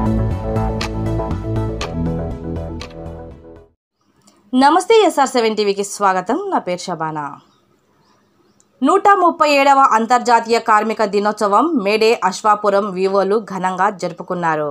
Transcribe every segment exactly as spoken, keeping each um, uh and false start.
నమస్తే SR seven టీవీకి స్వాగతం. నా పేరు షబానా. నూట ముప్పై ఏడవ అంతర్జాతీయ కార్మిక దినోత్సవం మేడే అశ్వాపురం వివోలు ఘనంగా జరుపుకున్నారు.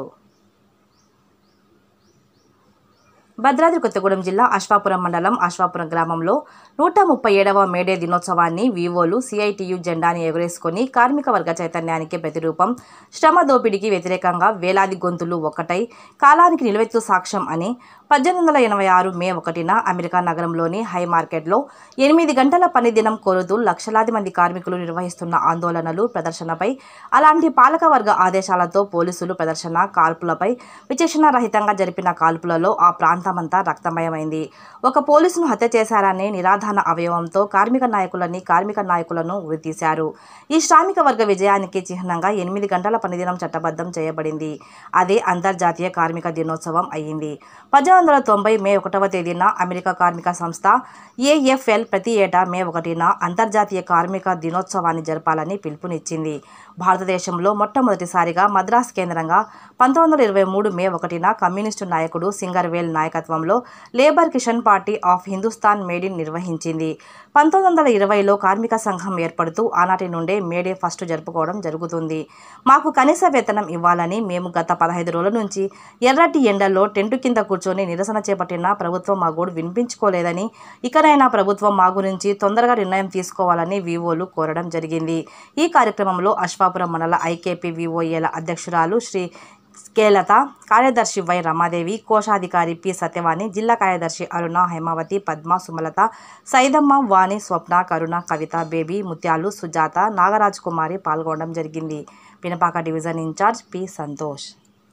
భద్రాద్రి కొత్తగూడెం జిల్లా అశ్వాపురం మండలం అశ్వాపురం గ్రామంలో నూట ముప్పై ఏడవ మేడే దినోత్సవాన్ని వివోలు సిఐటియు జెండాని ఎగురేసుకుని కార్మిక వర్గ చైతన్యానికి ప్రతిరూపం, శ్రమ దోపిడీకి వ్యతిరేకంగా వేలాది గొంతులు ఒక్కటై కాలానికి నిలువెత్తు సాక్ష్యం అని పద్దెనిమిది వందల ఎనభై ఆరు మే ఒకటిన అమెరికా నగరంలోని హై మార్కెట్లో ఎనిమిది గంటల పని దినం కోరుతూ లక్షలాది మంది కార్మికులు నిర్వహిస్తున్న ఆందోళనలు, ప్రదర్శనపై అలాంటి పాలకవర్గ ఆదేశాలతో పోలీసులు ప్రదర్శన కాల్పులపై విచక్షణ రహితంగా జరిపిన కాల్పులలో ఆ ప్రాంతమంతా రక్తమయమైంది. ఒక పోలీసును హత్య చేశారనే నిరాధాన అవయవంతో కార్మిక నాయకులని కార్మిక నాయకులను ఉరితీశారు. ఈ శ్రామిక వర్గ విజయానికి చిహ్నంగా ఎనిమిది గంటల పనిదినం చట్టబద్ధం చేయబడింది. అదే అంతర్జాతీయ కార్మిక దినోత్సవం అయ్యింది. పద్దెనిమిది వందల తొంభై మే ఒకటవ తేదీన అమెరికా కార్మిక సంస్థ ఏఎఫ్ఎల్ ప్రతి ఏటా మే ఒకటిన అంతర్జాతీయ కార్మిక దినోత్సవాన్ని జరపాలని పిలుపునిచ్చింది. భారతదేశంలో మొట్టమొదటిసారిగా మద్రాస్ కేంద్రంగా పంతొమ్మిది వందల ఇరవై మూడు మే ఒకటిన కమ్యూనిస్టు నాయకుడు సింగర్వేల్ నాయకత్వంలో labour Kisan party of Hindustan మేడేని నిర్వహించింది. పంతొమ్మిది వందల ఇరవైలో కార్మిక సంఘం ఏర్పడుతూ ఆనాటి నుండే మేడే ఫస్ట్ జరుపుకోవడం జరుగుతుంది. మాకు కనీస వేతనం ఇవ్వాలని మేము గత పదహైదు రోజుల నుంచి ఎర్రటి ఎండల్లో టెంటు కింద కూర్చొని నిరసన చేపట్టిన ప్రభుత్వం మా గోడు వినిపించుకోలేదని, ఇకనైనా ప్రభుత్వం మా గురించి తొందరగా నిర్ణయం తీసుకోవాలని వివోలు కోరడం జరిగింది. ఈ కార్యక్రమంలో అశ్వాపురం మండల ఐకేపీ వివోఏల అధ్యక్షురాలు శ్రీ కేలత, కార్యదర్శి వై రమాదేవి, కోశాధికారి పి సత్యవాణి, జిల్లా కార్యదర్శి అరుణ, హేమావతి, పద్మ, సుమలత, సైదమ్మ, వాణి, స్వప్న, కరుణ, కవిత, బేబీ, ముత్యాలు, సుజాత, నాగరాజ్ కుమారి పాల్గొనడం జరిగింది. Pinapaka division in charge P Santosh.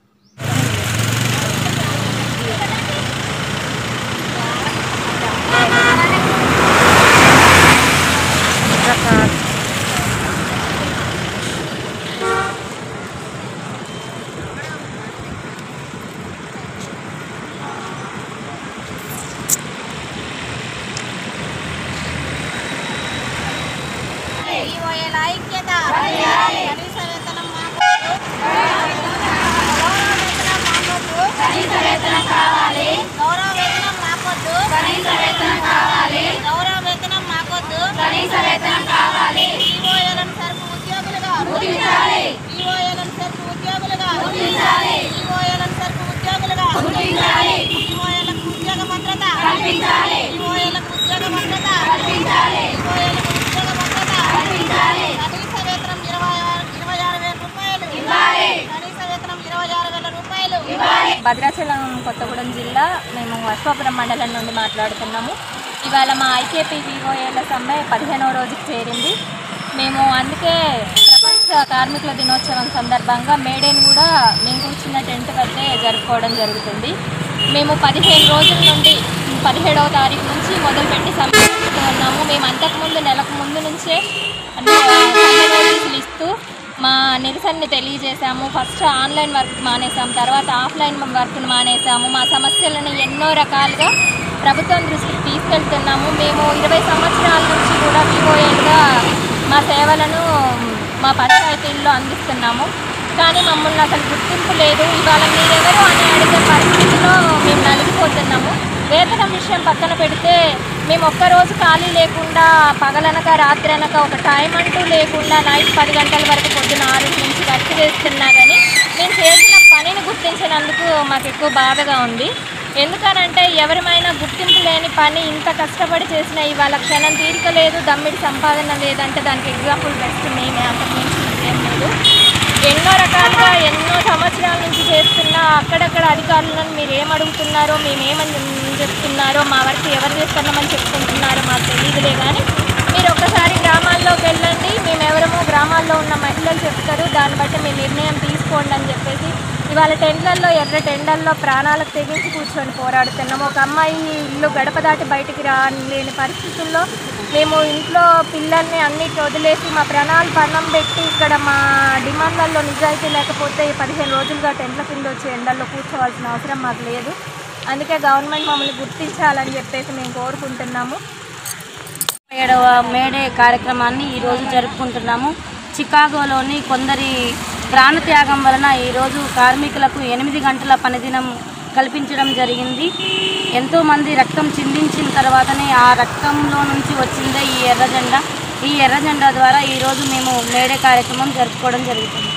ఐక్యత కనీస వేతనం మాకొద్దు, కనీస వేతనం కావాలి, గౌరవ వేతనం మాకొద్దు, కనీస వేతనం కావాలి, గౌరవ వేతనం మాకొద్దు, కనీస వేతనం కావాలి. వివోఏలను సరుకు ఉద్యోగులుగా గుర్తించాలి, వివోఏలను సరుకు ఉద్యోగులుగా గుర్తించాలి, వివోఏలను సరుకు ఉద్యోగులుగా గుర్తించాలి, వివోఏలకు ఉద్యోగ భద్రత కల్పించాలి, వివోఏలకు ఉద్యోగ భద్రత కల్పించాలి, వివోఏలకు ఉద్యోగ భద్రత కల్పించాలి. కనీస వేతనం ఇరవై ఇరవై ఆరు వేల రూపాయలు ఇవ్వాలి, కనీస వేతనం ఇరవై ఆరు వేల రూపాయలు ఇవ్వాలి. భద్రాచలం కొత్తగూడెం జిల్లా, మేము అశ్వాపురం మండలం నుండి మాట్లాడుతున్నాము. ఇవాళ మా ఐకేపీ వివోఏల సమ్మె పదిహేనవ రోజుకి చేరింది. మేము అందుకే ప్రపంచ కార్మికుల దినోత్సవం సందర్భంగా మేడేని కూడా మేము కూర్చున్న టెంట్ వద్దే జరుపుకోవడం జరుగుతుంది. మేము పదిహేను రోజుల నుండి పదిహేడవ తారీఖు నుంచి మొదలుపెట్టి సమ్మె ఉన్నాము. మేము అంతకుముందు నెలకు ముందు నుంచే సమ్మె నోటీసులు ఇస్తూ మా నిరసనని తెలియజేశాము. ఫస్ట్ ఆన్లైన్ వర్క్ మానేసాము, తర్వాత ఆఫ్లైన్ వర్క్ను మానేసాము. మా సమస్యలను ఎన్నో రకాలుగా ప్రభుత్వం దృష్టికి తీసుకెళ్తున్నాము. మేము ఇరవై సంవత్సరాల నుంచి కూడా వివోఏలుగా మా సేవలను మా పంచాయతీల్లో అందిస్తున్నాము. కానీ మమ్మల్ని అసలు గుర్తింపు లేదు. ఇవాళ మీరెవరు అని అడిగే పరిస్థితిలో మేము నలిగిపోతున్నాము. వేతనం విషయం పక్కన పెడితే మేము ఒక్కరోజు ఖాళీ లేకుండా పగలనక రాత్రి అనక ఒక టైం అంటూ లేకుండా నైట్ పది గంటల వరకు పొద్దున ఆరు నుంచి వర్క్ చేస్తున్నా కానీ మేము చేసిన పనిని గుర్తించినందుకు మాకు ఎక్కువ బాధగా ఉంది. ఎందుకనంటే ఎవరిమైనా గుర్తింపు లేని పని ఇంత కష్టపడి చేసిన ఇవాళ క్షణం తీరిక లేదు, దమ్మిడి సంపాదన లేదంటే దానికి ఎగ్జాంపుల్ బెస్ట్ మేమే, అంతకుమించి ఏం లేదు. ఎన్నో రకాలుగా ఎన్నో సంవత్సరాల నుంచి చేస్తున్నా అక్కడక్కడ అధికారులను మీరు ఏమడుగుతున్నారో, మేమేమని చెప్తున్నారో, మా వరకు ఎవరు చేస్తున్నామని చెప్పుకుంటున్నారో మాకు తెలియదులే. కానీ మీరు ఒక్కసారి గ్రామాల్లోకి వెళ్ళండి, మేము ఎవరమో గ్రామాల్లో ఉన్న మహిళలు చెప్తారు, దాన్ని బట్టి మీ నిర్ణయం తీసుకోండి అని చెప్పేసి ఇవాళ టెంట్లలో ఎర్ర టెండల్లో ప్రాణాలకు తెగించి కూర్చొని పోరాడుతున్నాము. ఒక అమ్మాయి ఇల్లు గడప దాటి బయటికి రాలేని పరిస్థితుల్లో మేము ఇంట్లో పిల్లల్ని అన్నిటి వదిలేసి మా ప్రాణాలు పన్నం పెట్టి ఇక్కడ మా డిమాండ్లలో నిజాయితీ లేకపోతే పదిహేను రోజులుగా టెంట్ల కింద వచ్చి ఎండల్లో కూర్చోవాల్సిన అవసరం మాకు లేదు. అందుకే గవర్నమెంట్ మమ్మల్ని గుర్తించాలని చెప్పేసి మేము కోరుకుంటున్నాము. ఏడవ మేడే కార్యక్రమాన్ని ఈరోజు జరుపుకుంటున్నాము. చికాగోలోని కొందరి ప్రాణత్యాగం వలన ఈరోజు కార్మికులకు ఎనిమిది గంటల పనిదినం కల్పించడం జరిగింది. ఎంతోమంది రక్తం చిందించిన తర్వాతనే ఆ రక్తంలో నుంచి వచ్చిందే ఈ ఎర్ర జెండా. ఈ ఎర్ర జెండా ద్వారా ఈరోజు మేము మేడే కార్యక్రమం జరుపుకోవడం జరుగుతుంది.